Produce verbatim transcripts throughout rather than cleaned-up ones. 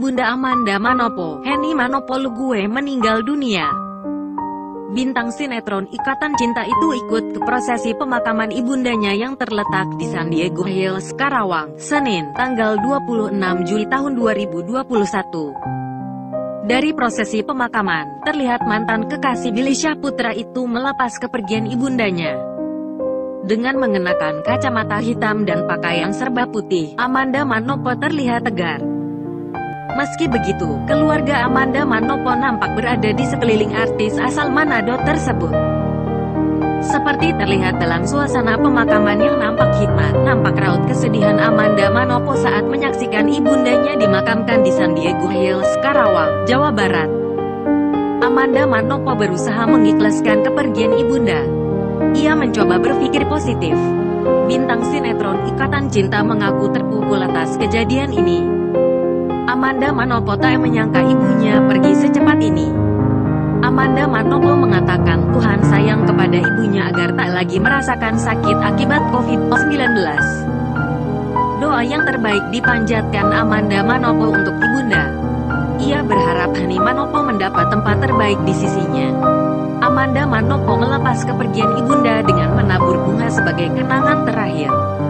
Ibunda Amanda Manopo, Henny Manopo Lugue meninggal dunia. Bintang sinetron Ikatan Cinta itu ikut ke prosesi pemakaman ibundanya yang terletak di San Diego Hills, Karawang, Senin, tanggal dua puluh enam Juli tahun dua ribu dua puluh satu. Dari prosesi pemakaman, terlihat mantan kekasih Billy Syahputra itu melepas kepergian ibundanya. Dengan mengenakan kacamata hitam dan pakaian serba putih, Amanda Manopo terlihat tegar. Meski begitu, keluarga Amanda Manopo nampak berada di sekeliling artis asal Manado tersebut. Seperti terlihat dalam suasana pemakaman yang nampak hikmat, nampak raut kesedihan Amanda Manopo saat menyaksikan ibundanya dimakamkan di San Diego Hills, Karawang, Jawa Barat. Amanda Manopo berusaha mengikhlaskan kepergian ibunda. Ia mencoba berpikir positif. Bintang sinetron Ikatan Cinta mengaku terpukul atas kejadian ini. Amanda Manopo tak menyangka ibunya pergi secepat ini. Amanda Manopo mengatakan Tuhan sayang kepada ibunya agar tak lagi merasakan sakit akibat covid sembilan belas. Doa yang terbaik dipanjatkan Amanda Manopo untuk ibunda. Ia berharap Henny Manopo mendapat tempat terbaik di sisinya. Amanda Manopo melepas kepergian ibunda dengan menabur bunga sebagai kenangan terakhir.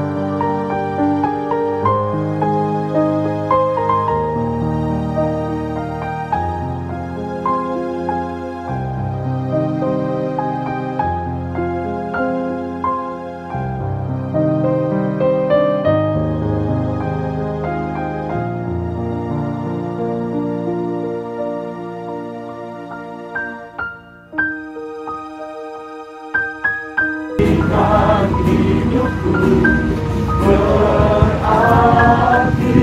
Dan hidupku berarti.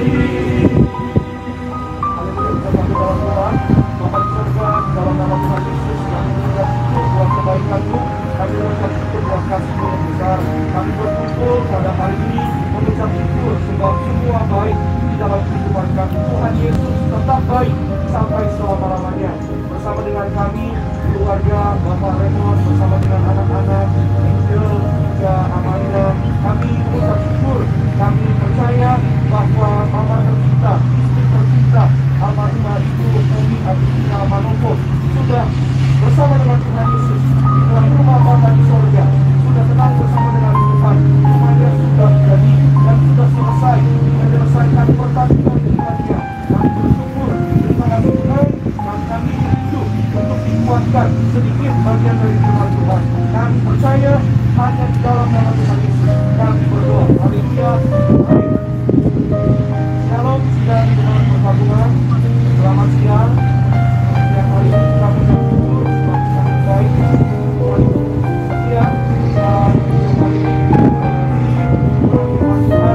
Haleluya, kita bangkit dalam Tuhan, Bapa di surga, dalam nama Tuhan Yesus, kami bersyukur buat kebaikan-Mu, kami bersyukur buat kasih-Mu yang besar. Kami berkumpul pada hari ini mengucap syukur sebab semua baik di dalam kehidupan kami. Tuhan Yesus tetap baik sampai selama-lamanya. Bersama dengan kami, keluarga Bapak Raymond, bersama dengan anak-anak Angel juga Amanda, kami mengucap syukur. Kami percaya bahwa Mama tercinta, istri tercinta almarhumah Ibu Umi Agustina Manopo sudah bersama dengan Tuhan Yesus di dalam rumah Bapa di sorga, sudah tenang bersama dengan Tuhan. Semuanya sudah jadi dan sudah selesai menyelesaikan pertandingan hidupnya. Kami bersyukur, terima kasih Tuhan, dan kami rindu untuk dikuatkan sedikit bagian dari firman Tuhan. Kami percaya hanya di dalam nama Tuhan Yesus kami berdoa. Haleluya. Amin. Shalom, sidang teman perkampungan. Selamat siang. Siang hari ini kami bersyukur sebab sangat baik Tuhan itu setia dan hari ini firman Tuhan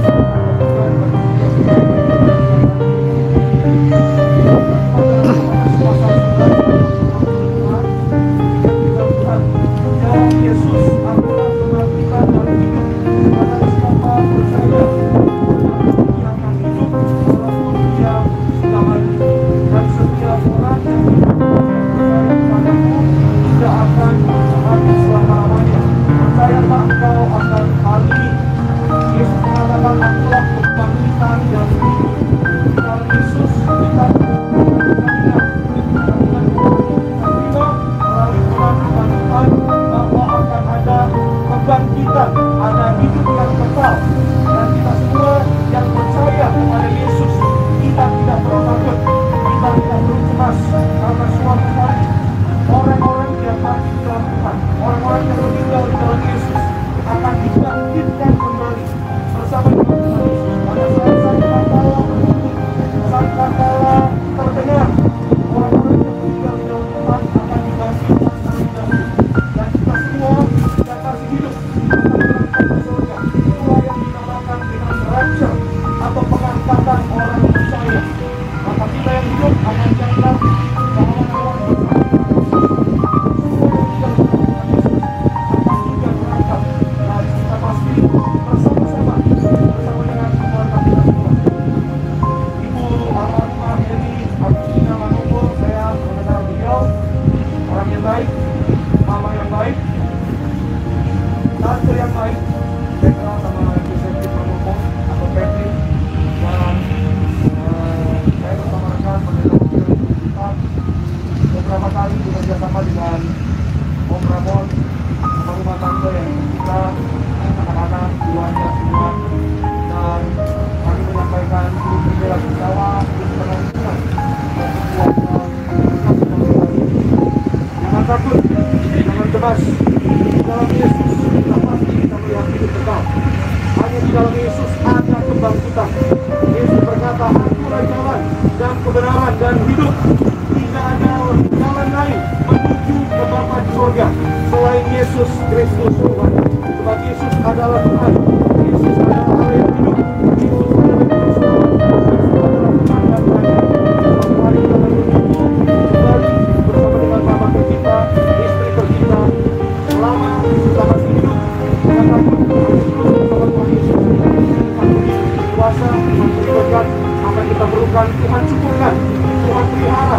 Yesus adalah kebangkitan dan hidup. Pada siapa percaya dia akan hidup walaupun dia sudah beberapa kali bekerja sama dengan Om Ramon, rumah tangga yang kita, anak-anak, keluarga semua, dan kami menyampaikan bela sungkawa untuk penanggungan jangan takut, jangan cemas. Di dalam Yesus kita pasti kita melihat hidup kekal. Hanya di dalam Yesus ada kebangkitan. Yesus berkata, akulah jalan dan kebenaran dan hidup. Tidak ada jalan lain menuju ke Bapa di surga selain Yesus Kristus Tuhan. Sebab Yesus adalah Tuhan. Yesus adalah Allah yang hidup. Yesus adalah Tuhan. Yesus adalah Tuhan dan Raja. Mari kita menuju kembali bersama dengan Bapa tercinta, istri tercinta, selama kita masih hidup. Jangan takut bersama Tuhan Yesus. Kuasa Tuhan berikan apa yang kita perlukan, Tuhan cukupkan, Tuhan pelihara.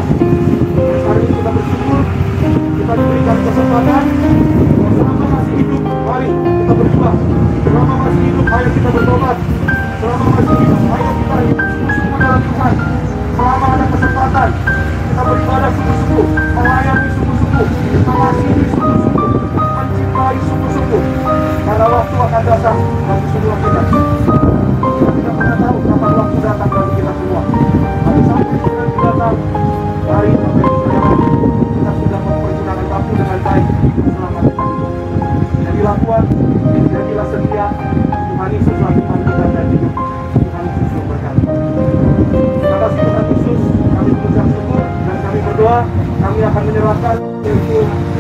Hari ini kita bersyukur, kita diberikan kesempatan. Selama masih hidup, mari kita berjuang. Selama masih hidup, ayo kita bertobat. Selama masih hidup, ayo kita sungguh-sungguh dalam Tuhan. Selama ada kesempatan, kita beribadah sungguh-sungguh, melayani sungguh-sungguh, mengasihi sungguh-sungguh, mencintai sungguh-sungguh. Karena waktu akan datang bagi semua kita. Kita tidak pernah tahu kapan waktu datang bagi kita semua. Tapi sampai kita datang, mari Bapak Ibu Saudara, kita sudah mempergunakan waktu dengan baik selama kita hidup. Jadilah kuat, jadilah setia. Tuhan Yesuslah Tuhan kita dan hidup. Tuhan Yesus memberkati. Terima kasih Tuhan Yesus. Kami mengucap syukur dan kami berdoa. Kami akan menyerahkan yaitu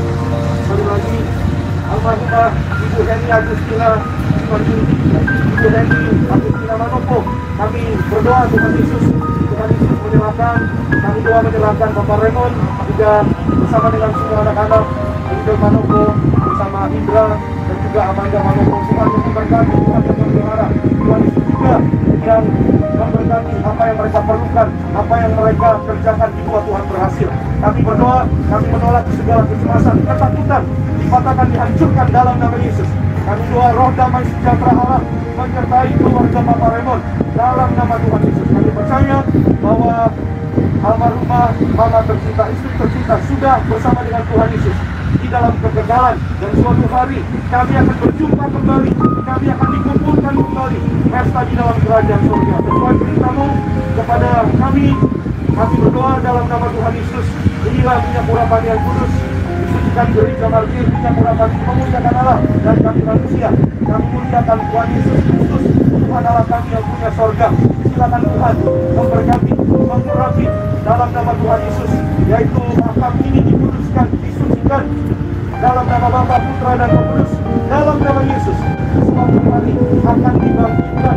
sekali lagi almarhumah Ibu Henny Agustina seperti Ibu Henny Agustina Manopo. Kami berdoa Tuhan Yesus. Tuhan Yesus menyerahkan. Kami doa menyerahkan Bapak Raymond juga bersama dengan semua anak-anak Indra Manopo bersama Indra dan juga Amanda Manopo. Tuhan yang memberkati, Tuhan yang memelihara. Tuhan Yesus juga yang memberkati apa yang mereka perlukan, apa yang mereka kerjakan dibuat Tuhan berhasil. Kami berdoa, kami menolak segala kecemasan, ketakutan, dipatahkan, dihancurkan dalam nama Yesus. Kami doa roh damai sejahtera Allah menyertai keluarga Bapak Raymond dalam nama Tuhan Yesus. Kami percaya bahwa almarhumah mama tercinta, istri tercinta sudah bersama dengan Tuhan Yesus di dalam kegagalan, dan suatu hari kami akan berjumpa kembali, kami akan dikumpulkan kembali pesta di dalam kerajaan surga. Sesuai perintahmu kepada kami, kami berdoa dalam nama Tuhan Yesus. Inilah minyak urapan yang kudus, disucikan dari Jamartir, minyak urapan memuliakan Allah dan kami manusia. Kami muliakan Tuhan Yesus Kristus, Tuhan Allah kami yang punya surga. Silakan Tuhan memberkati, mengurapi dalam nama Tuhan Yesus, yaitu makam ini dikuduskan, disucikan dalam nama Bapa, Putra dan Roh Kudus, dalam nama Yesus. Suatu hari akan dibangkitkan,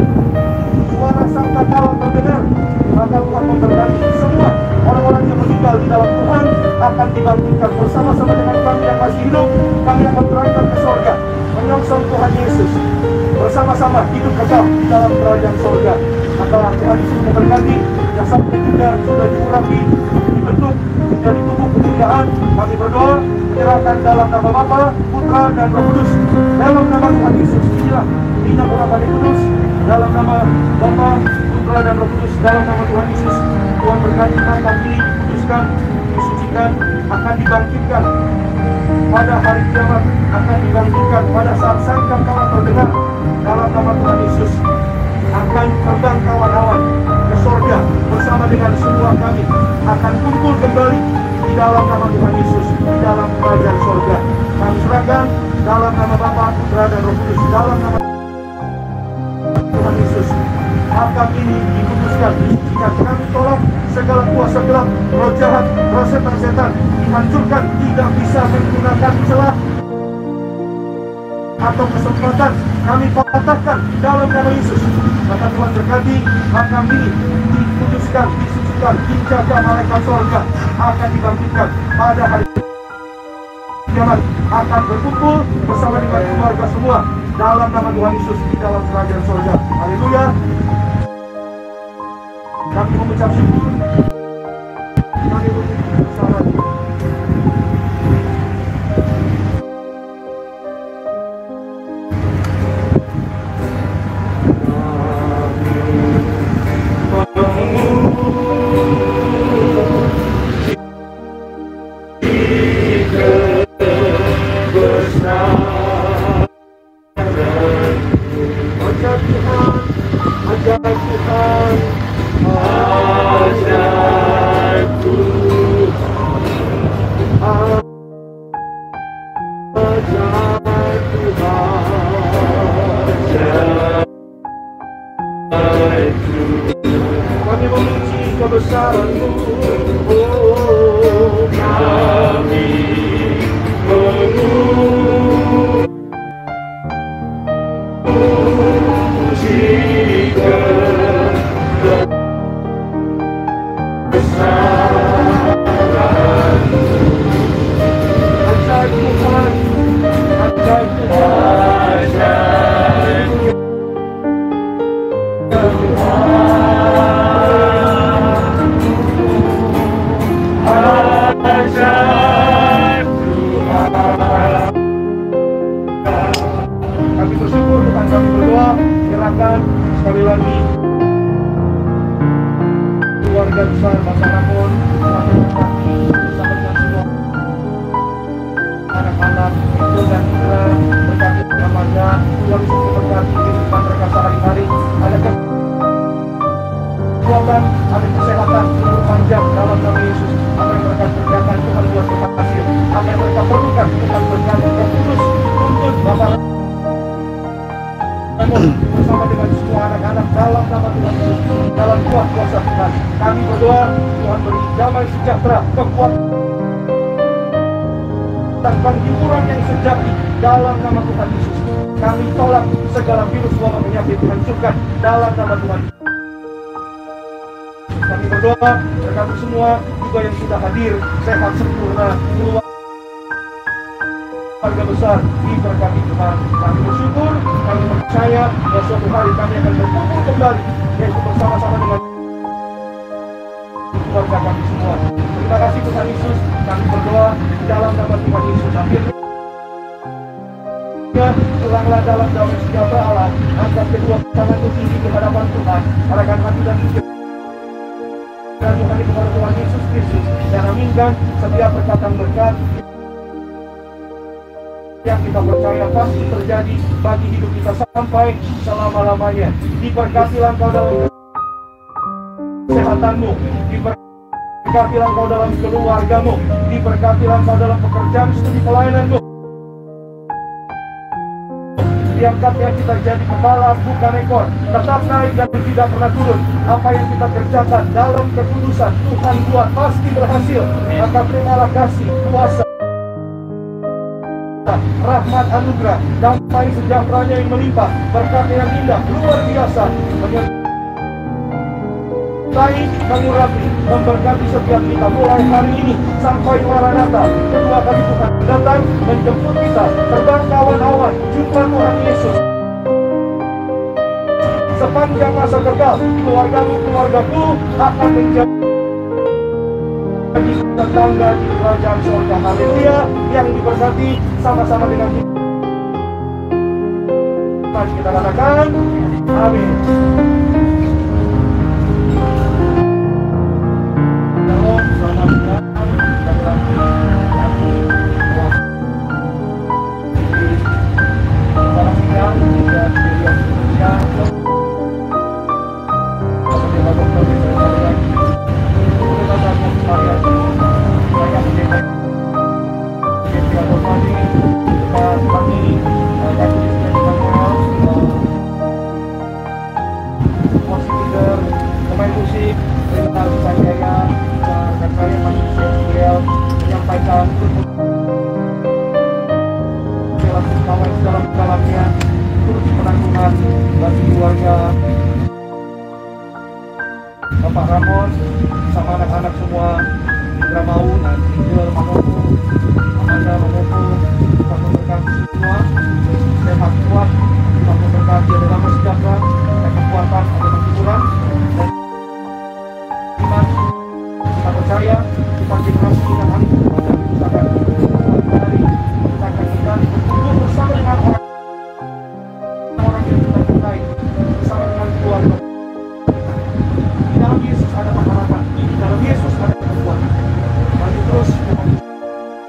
suara sangkakala terdengar, maka Tuhan memberkati semua orang-orang yang meninggal di dalam Tuhan akan dibangkitkan bersama-sama dengan kami yang masih hidup. Kami akan berangkat ke surga menyongsong Tuhan Yesus, bersama-sama hidup kekal di dalam kerajaan surga. Maka Tuhan Yesus memberkati yang sampai juga sudah diurapi, dibentuk menjadi tubuh kemuliaan. Kami berdoa menyerahkan dalam nama Bapa, Putra dan Roh Kudus, dalam nama Tuhan Yesus. Inilah minyak urapan yang kudus, dalam nama Bapa, Putra dan Roh Kudus, dalam nama Tuhan Yesus. Tuhan berkati makam ini dikuduskan, disucikan, akan dibangkitkan pada hari kiamat, akan dibangkitkan pada saat sangkakala terdengar, dalam nama Tuhan Yesus. Akan terbang kawan-kawan ke surga bersama dengan semua kami, akan kumpul kembali di dalam nama Tuhan Yesus, di dalam kerajaan surga. Kami serahkan dalam nama Bapa, Putra dan Roh Kudus, dalam nama Tuhan Yesus. Makam ini dikuduskan, disucikan. Kami tolak segala kuasa gelap, roh jahat, roh setan-setan dihancurkan, tidak bisa menggunakan celah atau kesempatan. Kami patahkan dalam nama Yesus. Maka Tuhan berkati makam ini dikuduskan, disucikan, dijaga malaikat surga, akan dibangkitkan pada hari kiamat, akan berkumpul bersama dengan keluarga semua dalam nama Tuhan Yesus di dalam kerajaan surga. Haleluya. Kami mengucap syukur. Kami mengucap salam. kebesaran-Mu. Oh, kami kami bersyukur Tuhan, kami berdoa, nyerahkan sekali lagi keluarga besar Bapak Ramon, kami berkati bersama dengan semua anak-anak itu dan Indra, berkati keluarga, Tuhan Yesus berkati kehidupan mereka sehari-hari, ada kekuatan, ada kesehatan, umur panjang dalam nama Yesus. Apa yang mereka kerjakan Tuhan buat berhasil, apa yang mereka perlukan Tuhan berkati terus untuk Bapak bersama dengan semua anak-anak dalam nama Tuhan Yesus, dalam kuat kuasa Tuhan. Kami berdoa Tuhan beri damai sejahtera, kekuatan dan penghiburan yang sejati dalam nama Tuhan Yesus. Kami tolak segala virus wabah penyakit, hancurkan dalam nama Tuhan. Kami berdoa berkati semua juga yang sudah hadir sehat sempurna, keluarga besar diberkati Tuhan. Kami bersyukur, kami percaya bahwa suatu hari kami akan berkumpul kembali, yaitu bersama-sama dengan keluarga kami semua. Terima kasih Tuhan Yesus, kami berdoa di dalam nama Tuhan Yesus. Akhirnya pulanglah dalam damai sejahtera Allah, angkat kedua tanganmu tinggi ke hadapan Tuhan, arahkan hati dan pikir dan Tuhan kepada Tuhan Yesus Kristus, dan aminkan setiap perkataan berkat yang kita percaya pasti terjadi bagi hidup kita sampai selama-lamanya. Diberkatilah Engkau dalam kesehatanmu, diberkatilah Engkau dalam keluargamu, diberkatilah Engkau dalam pekerjaan studi pelayananmu. Diangkatnya kita jadi kepala bukan ekor, tetap naik dan tidak pernah turun. Apa yang kita kerjakan dalam keputusan Tuhan buat pasti berhasil. Maka terimalah kasih, kuasa, rahmat, anugerah, damai sejahteranya yang melimpah, berkat yang indah, luar biasa, menyertai, mengurapi, memberkati setiap kita mulai hari ini sampai Maranatha, kedua kali Tuhan datang menjemput kita, terbang awan-awan, jumpa Tuhan Yesus. Sepanjang masa kekal, keluargamu, keluargaku akan menjadi tetangga di kerajaan surga. Haleluya, yang diberkati sama-sama dengan kita. Mari kita katakan amin. Shalom, selamat datang dan lagi salam siang dan media sosial. Pemain musik, Renal Sanjaya, dan saya Mas Yusriel menyampaikan langsung kawan dalam-dalamnya terus penanggungan bagi keluarga Bapak Ramon sama anak-anak semua, Indra Maun, Angel, Manopo, Amanda, Manopo, Tuhan memberkati semua, sehat kuat, Tuhan memberkati ada damai sejahtera, ada kekuatan, ada penghiburan, dan iman. Kita percaya kita generasi dan hari kemudian kita akan dari kita akan kembali berkumpul bersama dengan orang orang yang kita cintai, bersama dengan keluarga. Di dalam Yesus ada pengharapan, di dalam Yesus ada kekuatan. Mari terus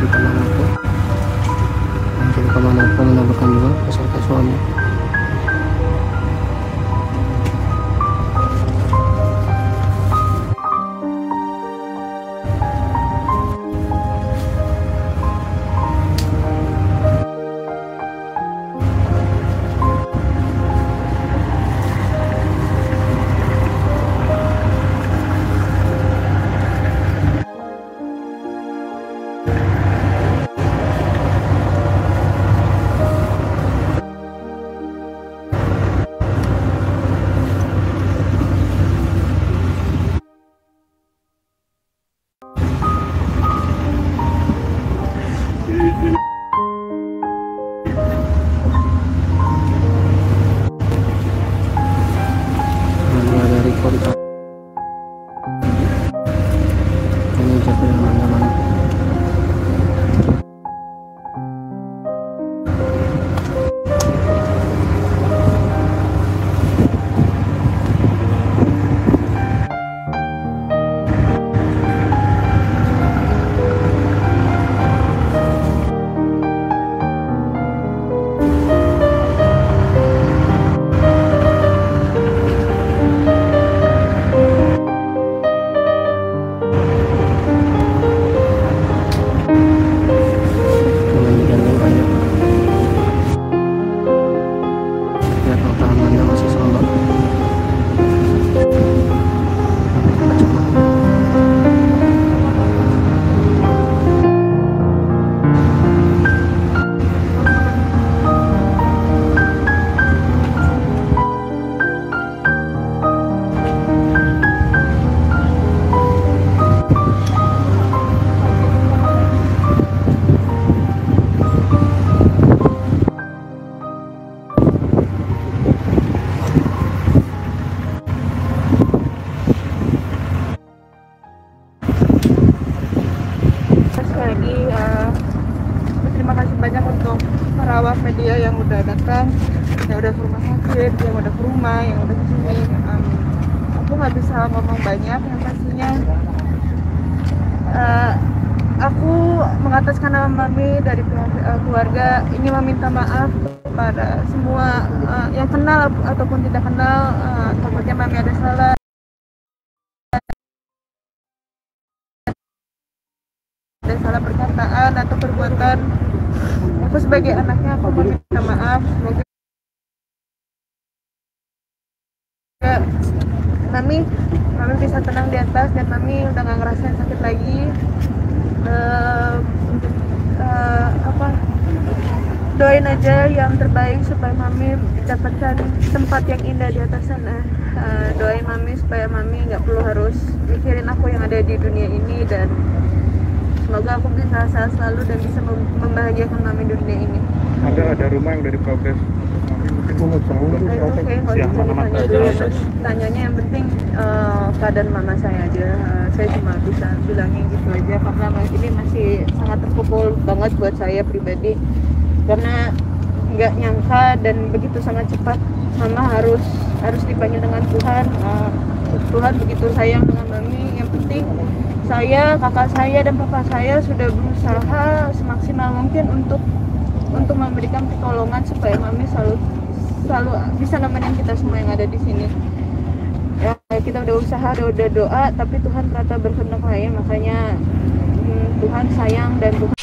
di kemanapun, mungkin kemanapun anda berkunjung beserta suami. Ini jatuh yang mana-mana. Lagi uh, terima kasih banyak untuk para awak media yang udah datang, yang udah ke rumah sakit, yang udah ke rumah, yang udah ke sini. Um, aku nggak bisa ngomong banyak, yang pastinya uh, aku mengataskan nama Mami dari pihak uh, keluarga ini meminta maaf kepada semua uh, yang kenal ataupun tidak kenal. Uh, takutnya Mami ada salah. Ada salah perkataan atau perbuatan. Aku sebagai anaknya aku meminta maaf. Semoga Mami, Mami bisa tenang di atas dan Mami udah gak ngerasain sakit lagi. Uh, uh, apa? Doain aja yang terbaik supaya Mami mendapatkan tempat yang indah di atas sana. Uh, doain Mami supaya Mami nggak perlu harus mikirin aku yang ada di dunia ini, dan semoga aku bisa sehat selalu dan bisa membahagiakan Mami di dunia ini. Ada ada rumah yang dari progres. Mami mungkin mau tahu. Oke, kalau bisa ditanya dulu. Terus tanyanya yang penting uh, keadaan mama saya aja. Uh, saya cuma bisa bilangnya gitu aja karena ini masih sangat terpukul banget buat saya pribadi. Karena nggak nyangka dan begitu sangat cepat mama harus harus dipanggil dengan Tuhan. Uh, Tuhan begitu sayang dengan Mami. Yang penting saya, kakak saya dan papa saya sudah berusaha semaksimal mungkin untuk untuk memberikan pertolongan supaya Mami selalu selalu bisa nemenin kita semua yang ada di sini. Ya, kita udah usaha, udah, udah doa, tapi Tuhan ternyata berkehendak lain. Makanya hmm, Tuhan sayang dan Tuhan